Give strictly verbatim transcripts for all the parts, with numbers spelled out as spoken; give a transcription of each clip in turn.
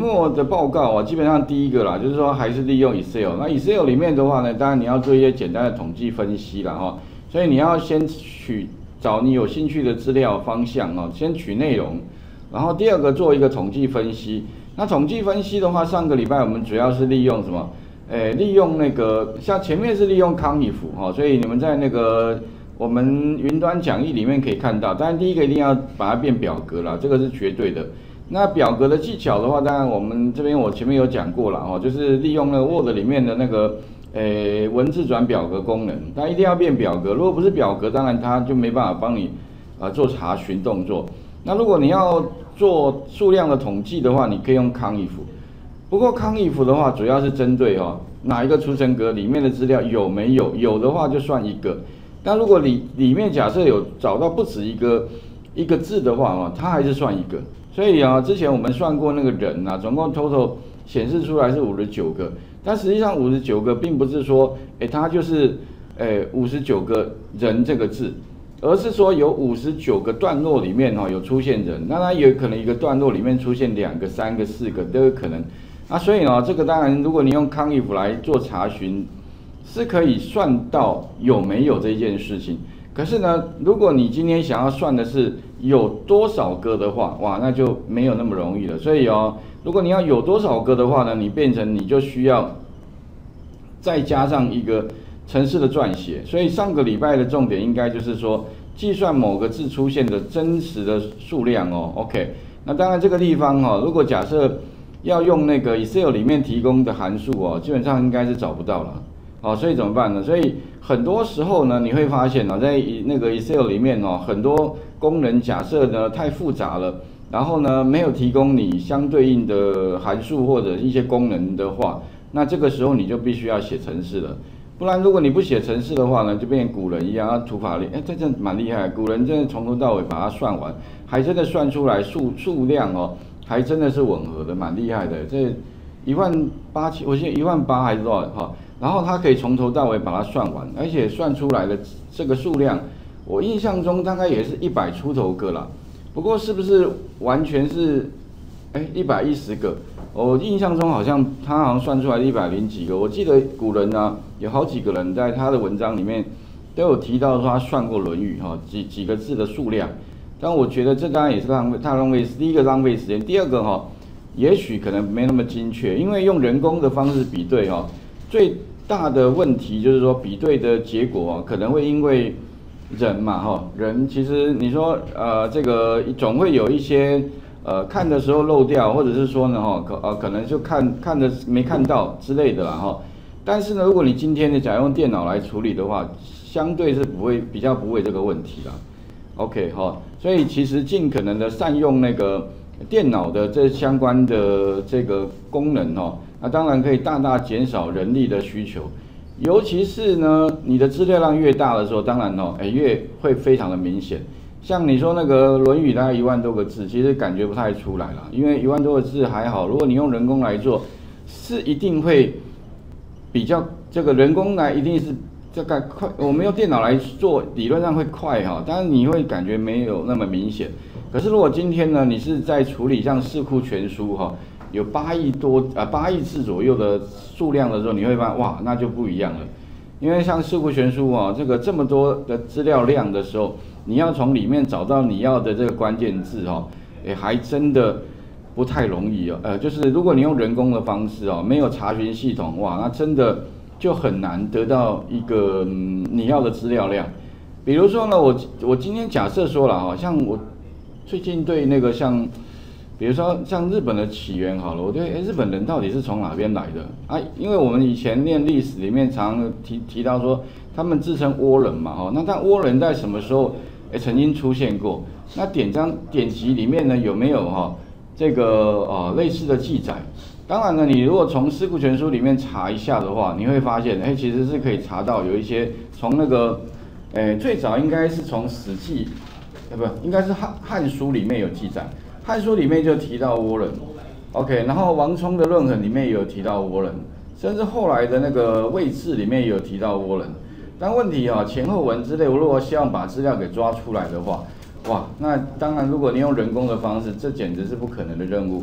末的报告啊，基本上第一个啦，就是说还是利用 Excel。那 Excel 里面的话呢，当然你要做一些简单的统计分析啦哈，所以你要先取找你有兴趣的资料方向哦，先取内容，然后第二个做一个统计分析。那统计分析的话，上个礼拜我们主要是利用什么？诶，利用那个像前面是利用康if哈，所以你们在那个我们云端讲义里面可以看到。当然第一个一定要把它变表格啦，这个是绝对的。那表格的技巧的话，当然我们这边我前面有讲过了哦，就是利用那个 Word 里面的那个诶文字转表格功能，它一定要变表格。如果不是表格，当然它就没办法帮你啊、呃、做查询动作。那如果你要做数量的统计的话，你可以用康if。不过康if的话，主要是针对哦哪一个储存格里面的资料有没有，有的话就算一个。但如果里里面假设有找到不止一个一个字的话哦，它还是算一个。所以啊，之前我们算过那个人啊，总共 total 显示出来是五十九个，但实际上五十九个并不是说，哎，它就是诶五十九个人这个字，而是说有五十九个段落里面哈有出现人，那它有可能一个段落里面出现两个、三个、四个都有可能。那所以呢，这个当然如果你用康if来做查询，是可以算到有没有这件事情。可是呢，如果你今天想要算的是有多少个的话，哇，那就没有那么容易了。所以哦，如果你要有多少个的话呢，你变成你就需要再加上一个程式的撰写。所以上个礼拜的重点应该就是说，计算某个字出现的真实的数量哦。OK， 那当然这个地方哦，如果假设要用那个 Excel 里面提供的函数哦，基本上应该是找不到了。哦，所以怎么办呢？所以很多时候呢，你会发现呢，在那个 Excel 里面哦，很多功能假设呢太复杂了，然后呢没有提供你相对应的函数或者一些功能的话，那这个时候你就必须要写程式了。不然如果你不写程式的话呢，就变古人一样，土法炼，哎，这真的蛮厉害，古人真的从头到尾把它算完，还真的算出来数数量哦，还真的是吻合的，蛮厉害的。这一万八千，我记得一万八还是多少哈？然后它可以从头到尾把它算完，而且算出来的这个数量，我印象中大概也是一百出头个啦。不过是不是完全是，哎，一百一十个？我印象中好像他好像算出来一百零几个。我记得古人呢，有好几个人在他的文章里面都有提到说他算过《论语》哈，几几个字的数量。但我觉得这当然也是浪费，太浪费，第一个浪费时间，第二个哈，也许可能没那么精确，因为用人工的方式比对哈。最大的问题就是说，比对的结果啊，可能会因为人嘛，哈，人其实你说呃，这个总会有一些呃看的时候漏掉，或者是说呢，哈，可呃可能就看看的没看到之类的啦，哈。但是呢，如果你今天呢，假用电脑来处理的话，相对是不会比较不会这个问题啦。OK 哈，所以其实尽可能的善用那个电脑的这相关的这个功能哦。那当然可以大大减少人力的需求，尤其是呢，你的资料量越大的时候，当然哦，哎，越会非常的明显。像你说那个《论语》大概一万多个字，其实感觉不太出来了，因为一万多个字还好，如果你用人工来做，是一定会比较这个人工来一定是这个快，我们用电脑来做，理论上会快哈，但是你会感觉没有那么明显。可是如果今天呢，你是在处理像四库全书哈。有八亿多啊八亿字左右的数量的时候，你会发现哇，那就不一样了。因为像四库全书啊，这个这么多的资料量的时候，你要从里面找到你要的这个关键字哈，也还真的不太容易哦。呃，就是如果你用人工的方式哦，没有查询系统，哇，那真的就很难得到一个、嗯、你要的资料量。比如说呢，我我今天假设说了哈，像我最近对那个像。比如说像日本的起源好了，我对哎日本人到底是从哪边来的啊？因为我们以前念历史里面常提提到说，他们自称倭人嘛，哈，那但倭人在什么时候哎曾经出现过？那典章典籍里面呢有没有哈这个啊类似的记载？当然呢，你如果从《四库全书》里面查一下的话，你会发现哎其实是可以查到有一些从那个哎最早应该是从《史记》呃不应该是汉汉书里面有记载。汉书里面就提到倭人 ，OK， 然后王充的论衡里面也有提到倭人，甚至后来的那个魏志里面也有提到倭人。但问题啊，前后文之类，我如果希望把资料给抓出来的话，哇，那当然如果你用人工的方式，这简直是不可能的任务。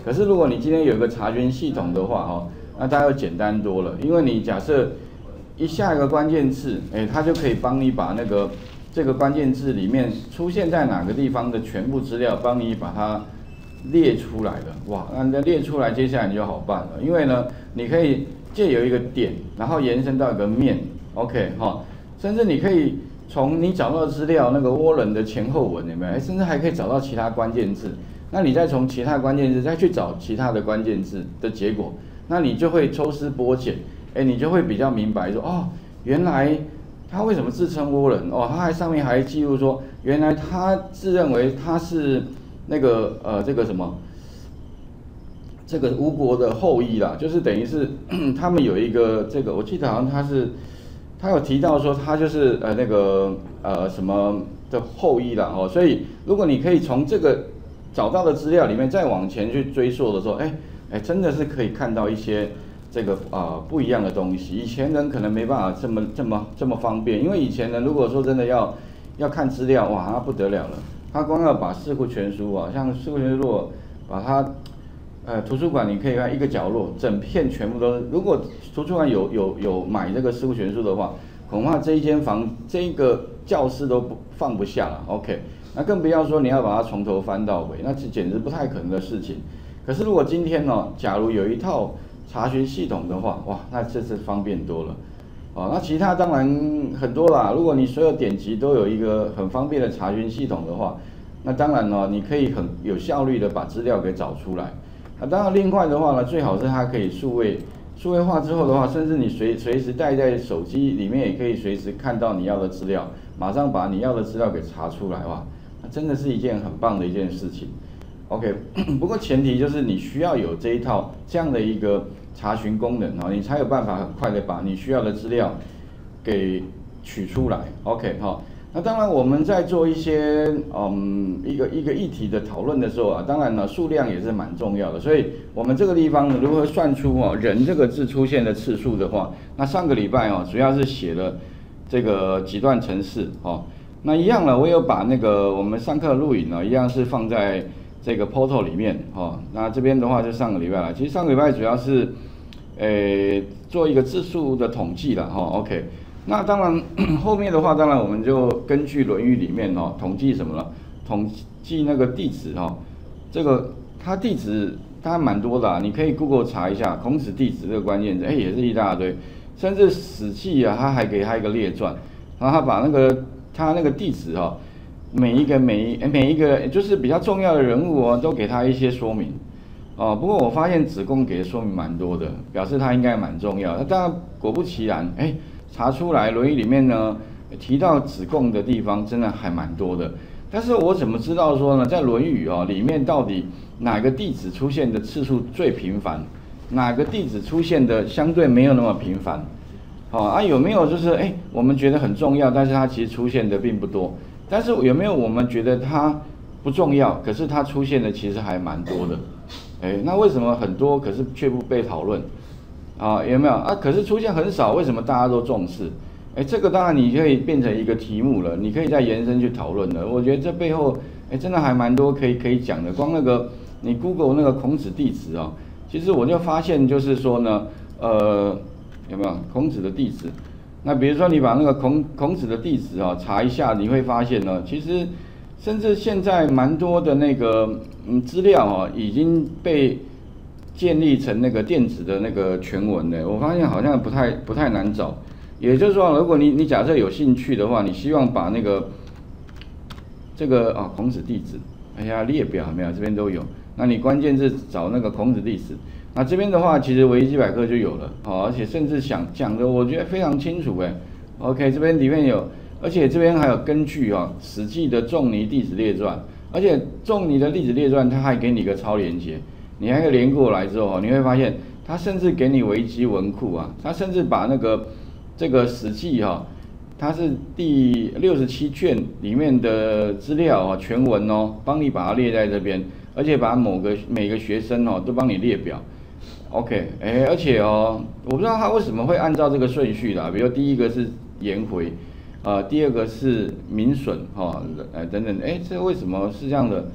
可是如果你今天有一个查询系统的话，哈，那它要简单多了，因为你假设一下一个关键字，哎，它就可以帮你把那个这个关键字里面出现在哪个地方的全部资料，帮你把它列出来了。哇，那列出来，接下来你就好办了，因为呢，你可以借由一个点，然后延伸到一个面 ，OK 哈，甚至你可以从你找到的资料那个涡轮的前后文有没有？哎，甚至还可以找到其他关键字，那你再从其他关键字再去找其他的关键字的结果，那你就会抽丝剥茧。哎，你就会比较明白说，哦，原来他为什么自称涡人？哦，他还上面还记录说，原来他自认为他是那个呃这个什么，这个吴国的后裔啦，就是等于是他们有一个这个，我记得好像他是他有提到说他就是呃那个呃什么的后裔啦哦，所以如果你可以从这个找到的资料里面再往前去追溯的时候，哎哎，真的是可以看到一些。这个啊、呃、不一样的东西，以前人可能没办法这么这么这么方便，因为以前人如果说真的要要看资料，哇，那不得了了，他光要把四库全书啊，像四库全书如果把它，呃，图书馆你可以看一个角落，整片全部都，如果图书馆有有有买这个四库全书的话，恐怕这一间房这一个教室都不放不下了 ，OK， 那更不要说你要把它从头翻到尾，那这简直不太可能的事情。可是如果今天呢，假如有一套查询系统的话，哇，那这是方便多了，哦，那其他当然很多啦。如果你所有典籍都有一个很方便的查询系统的话，那当然呢，你可以很有效率的把资料给找出来。那当然另外的话呢，最好是它可以数位数位化之后的话，甚至你随随时带在手机里面，也可以随时看到你要的资料，马上把你要的资料给查出来，哇，那真的是一件很棒的一件事情。OK， 不过前提就是你需要有这一套这样的一个查询功能啊，你才有办法很快的把你需要的资料给取出来。OK 哈，那当然我们在做一些嗯一个一个议题的讨论的时候啊，当然呢数量也是蛮重要的，所以我们这个地方呢如何算出哦人这个字出现的次数的话，那上个礼拜哦主要是写了这个几段程式哦，那一样呢我有把那个我们上课录影呢一样是放在这个 portal 里面哦，那这边的话就上个礼拜了。其实上个礼拜主要是，呃，做一个字数的统计了哈、哦。OK， 那当然后面的话，当然我们就根据《论语》里面哦，统计什么了？统计那个弟子哈、哦，这个他弟子他蛮多的、啊，你可以 Google 查一下孔子弟子这个关键字，哎，也是一大堆。甚至《史记》啊，他还给他一个列传，然后他把那个他那个弟子哈、哦。每一个每一每一个就是比较重要的人物哦，都给他一些说明，哦。不过我发现子贡给的说明蛮多的，表示他应该蛮重要。那当然果不其然，哎，查出来《论语》里面呢提到子贡的地方真的还蛮多的。但是我怎么知道说呢，在《论语》哦里面到底哪个弟子出现的次数最频繁，哪个弟子出现的相对没有那么频繁？哦啊，有没有就是哎我们觉得很重要，但是它其实出现的并不多。但是有没有我们觉得它不重要，可是它出现的其实还蛮多的，哎，那为什么很多可是却不被讨论？啊，有没有啊？可是出现很少，为什么大家都重视？哎，这个当然你可以变成一个题目了，你可以再延伸去讨论了。我觉得这背后哎真的还蛮多可以可以讲的。光那个你 Google 那个孔子弟子啊，其实我就发现就是说呢，呃，有没有孔子的弟子？那比如说你把那个孔孔子的弟子啊查一下，你会发现呢，其实甚至现在蛮多的那个嗯资料啊已经被建立成那个电子的那个全文的，我发现好像不太不太难找。也就是说，如果你你假设有兴趣的话，你希望把那个这个啊孔子弟子，哎呀列表有没有？这边都有。那你关键字找那个孔子弟子。那这边的话，其实维基百科就有了，哦，而且甚至想讲的，我觉得非常清楚，哎 ，OK， 这边里面有，而且这边还有根据啊，《史记》的仲尼弟子列传，而且仲尼的弟子列传，它还给你一个超连结，你还可以连过来之后，你会发现，它甚至给你维基文库啊，它甚至把那个这个《史记》哈，它是第六十七卷里面的资料啊，全文哦，帮你把它列在这边，而且把某个每个学生哦都帮你列表。OK， 哎，而且哦，我不知道他为什么会按照这个顺序啦，比如第一个是颜回，呃，第二个是闵损，哈、哦，呃，等等，哎，这为什么是这样的？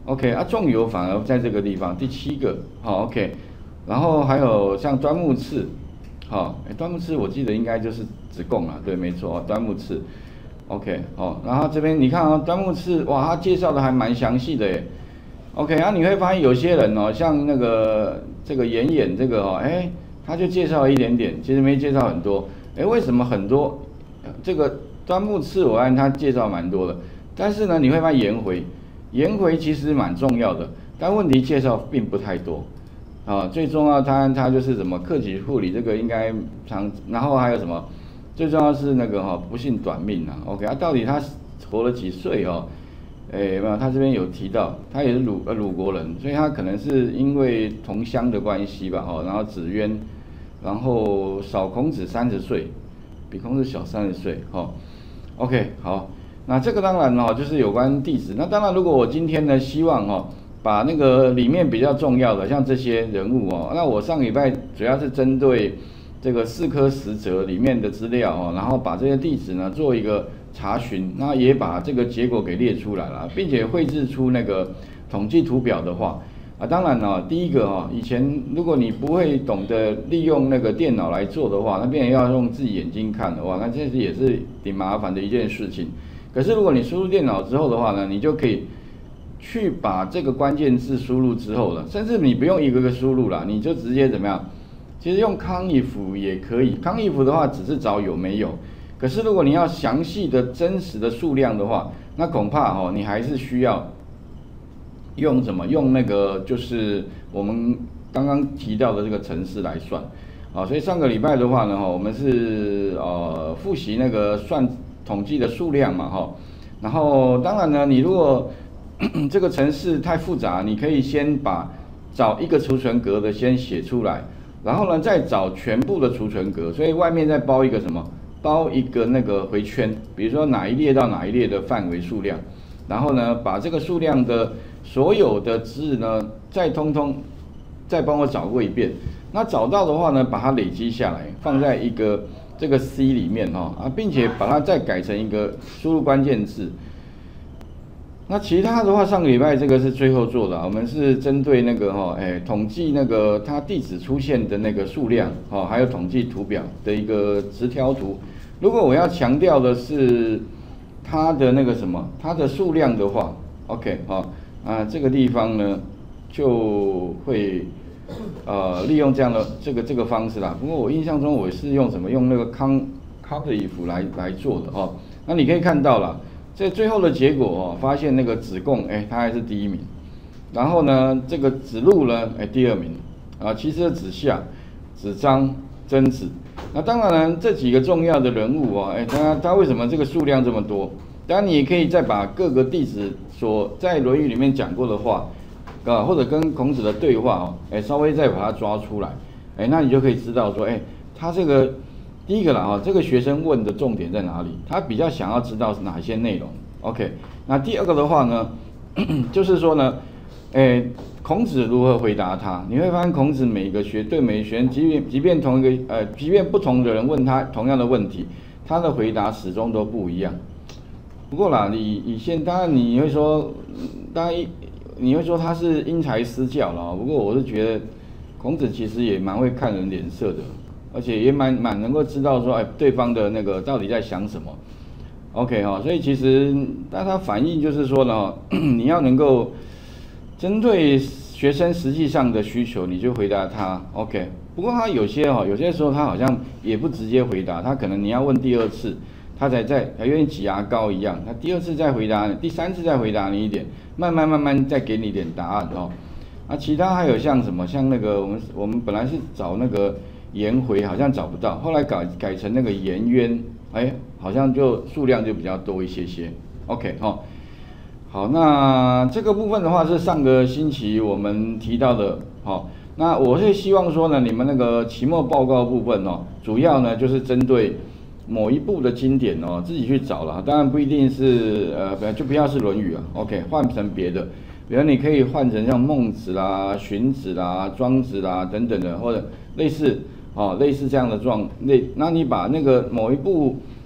OK 啊，仲由反而在这个地方第七个，好 OK， 然后还有像端木赐，好，哎，端木赐我记得应该就是子贡啦，对，没错，端木赐 ，OK， 哦，然后这边你看啊、哦，端木赐，哇，他介绍的还蛮详细的耶。OK， 然后你会发现有些人哦，像那个这个演演这个哦，哎，他就介绍了一点点，其实没介绍很多。哎，为什么很多这个端木赐我按他介绍蛮多的，但是呢，你会发现颜回，颜回其实蛮重要的，但问题介绍并不太多。啊，最重要他他就是什么克己复礼，这个应该常，然后还有什么，最重要是那个哈、哦、不幸短命啊。OK， 啊，到底他活了几岁哦？诶，没有，他这边有提到，他也是鲁呃鲁国人，所以他可能是因为同乡的关系吧，哈，然后子渊，然后少孔子三十岁，比孔子小三十岁，哈 ，OK， 好，那这个当然哈，就是有关弟子，那当然如果我今天呢，希望哈，把那个里面比较重要的，像这些人物哦，那我上礼拜主要是针对这个四科十则里面的资料哦，然后把这些弟子呢做一个查询，那也把这个结果给列出来了，并且绘制出那个统计图表的话，啊，当然呢，第一个哈，以前如果你不会懂得利用那个电脑来做的话，那变成要用自己眼睛看的话，那这是也是挺麻烦的一件事情。可是如果你输入电脑之后的话呢，你就可以去把这个关键字输入之后了，甚至你不用一个个输入啦，你就直接怎么样？其实用康if也可以，康if的话只是找有没有。可是如果你要详细的真实的数量的话，那恐怕哦，你还是需要用什么？用那个就是我们刚刚提到的这个程式来算，啊，所以上个礼拜的话呢，哈，我们是呃复习那个算统计的数量嘛，哈，然后当然呢，你如果这个程式太复杂，你可以先把找一个储存格的先写出来，然后呢再找全部的储存格，所以外面再包一个什么？包一个那个回圈，比如说哪一列到哪一列的范围数量，然后呢，把这个数量的所有的字呢，再通通再帮我找过一遍。那找到的话呢，把它累积下来，放在一个这个 C 里面哈啊，并且把它再改成一个输入关键字。那其他的话，上个礼拜这个是最后做的，我们是针对那个哈，哎，统计那个它地址出现的那个数量，哈，还有统计图表的一个直条图。如果我要强调的是它的那个什么，它的数量的话 ，OK， 哈，啊，这个地方呢就会呃利用这样的这个这个方式啦。不过我印象中我是用什么，用那个康康的衣服来来做的哦。那你可以看到了。这最后的结果哦，发现那个子贡，哎，他还是第一名。然后呢，这个子路呢，哎，第二名。啊，其实子夏、子张、曾子。那当然呢，这几个重要的人物哦，哎，他他为什么这个数量这么多？当然，你也可以再把各个弟子所在《论语》里面讲过的话，啊，或者跟孔子的对话哦，哎，稍微再把它抓出来，哎，那你就可以知道说，哎，他这个。第一个啦，哈，这个学生问的重点在哪里？他比较想要知道是哪些内容 ？OK， 那第二个的话呢，就是说呢，诶，孔子如何回答他？你会发现孔子每个学对每个学生，即便即便同一个呃，即便不同的人问他同样的问题，他的回答始终都不一样。不过啦，你以现当然你会说，当然你会说他是因材施教啦。不过我是觉得孔子其实也蛮会看人脸色的。而且也蛮蛮能够知道说，哎，对方的那个到底在想什么 ，OK 哈，所以其实但它反映就是说呢，你要能够针对学生实际上的需求，你就回答他 ，OK。不过他有些哈，有些时候他好像也不直接回答，他可能你要问第二次，他才在还有点挤牙膏一样，他第二次再回答你，第三次再回答你一点，慢慢慢慢再给你一点答案哦。啊，其他还有像什么，像那个我们我们本来是找那个。颜回好像找不到，后来改改成那个颜渊，哎，好像就数量就比较多一些些。OK 哈、哦，好，那这个部分的话是上个星期我们提到的，好、哦，那我是希望说呢，你们那个期末报告部分哦，主要呢就是针对某一部的经典哦，自己去找了，当然不一定是呃，就不要是《论语》啊 ，OK， 换成别的。比如你可以换成像孟子啦、荀子啦、庄子啦等等的，或者类似哦，类似这样的状类，那你把那个某一部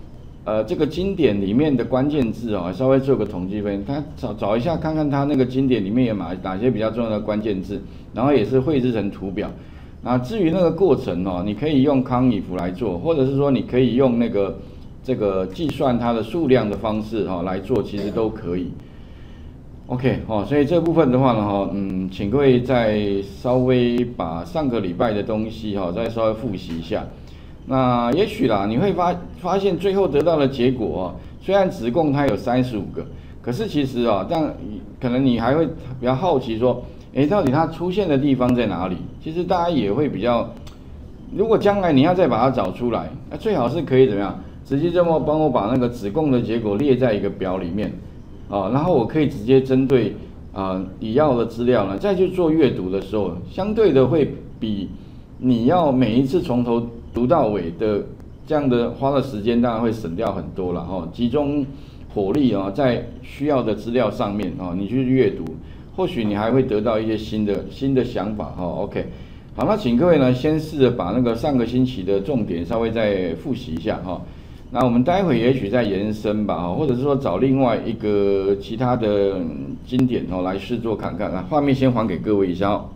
呃这个经典里面的关键字哦，稍微做个统计分析，他找找一下看看他那个经典里面有哪哪些比较重要的关键字，然后也是绘制成图表。那至于那个过程哦，你可以用康以弗来做，或者是说你可以用那个这个计算它的数量的方式哈、哦、来做，其实都可以。OK 哦，所以这部分的话呢哈，嗯，请各位再稍微把上个礼拜的东西哈、哦、再稍微复习一下。那也许啦，你会发发现最后得到的结果哦，虽然子贡它有三十五个，可是其实啊、哦，但可能你还会比较好奇说，诶，到底它出现的地方在哪里？其实大家也会比较，如果将来你要再把它找出来，那最好是可以怎么样？直接这么帮我把那个子贡的结果列在一个表里面。啊，然后我可以直接针对啊你要的资料呢，再去做阅读的时候，相对的会比你要每一次从头读到尾的这样的花的时间，当然会省掉很多了哈。集中火力啊，在需要的资料上面啊，你去阅读，或许你还会得到一些新的新的想法哈。OK， 好，那请各位呢，先试着把那个上个星期的重点稍微再复习一下哈。那我们待会也许再延伸吧，或者是说找另外一个其他的经典哦来试做看看啊。画面先还给各位一下哦。